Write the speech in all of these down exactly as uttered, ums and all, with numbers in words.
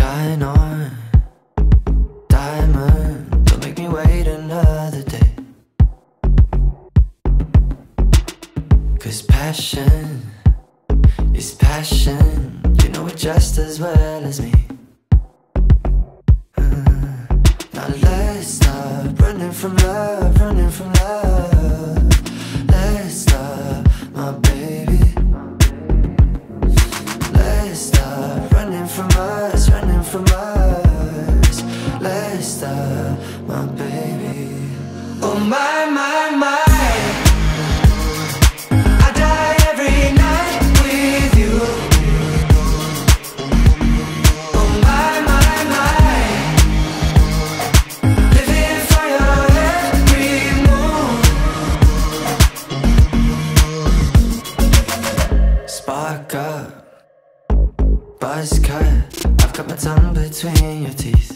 shine on, diamond, don't make me wait another day. Cause passion is passion, you know it just as well as me. uh, Now let's stop running from love, running from love. Let's stop, my baby. Let's stop running from us, running from us. Let's stop, my baby. Oh my, my, my, I die every night with you. Oh my, my, my, living for your every move. Spark up, buzz cut, I've got my tongue between your teeth.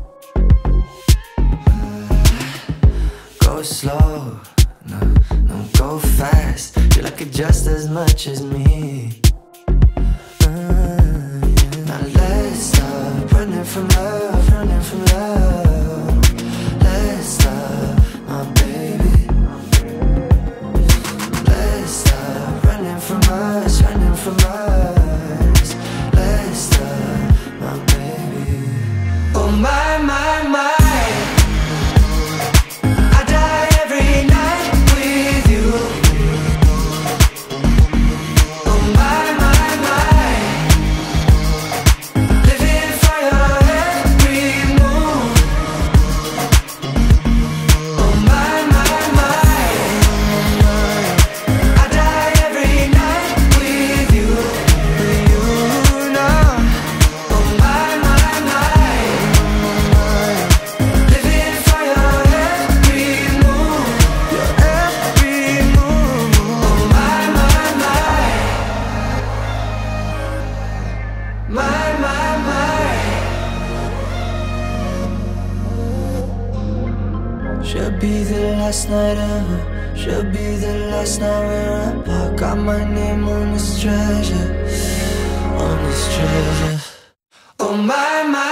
Go slow, no, no, go fast. You like it just as much as me. uh, yeah. Now let's stop running from love, running from love. Let's stop, my baby. Let's stop running from us, running from us. Let's stop, my baby. Oh my, my, my, I die every night with you. Oh my, my, my, living for your every move. Oh my, my, my, I die every night with you, with you now. Oh my, my, my, living for your every move, your every move. Oh my, my, my, my, my, my. Should be the last night ever, should be the last night we're apart. Got my name on this treasure, on this treasure. Oh my, my,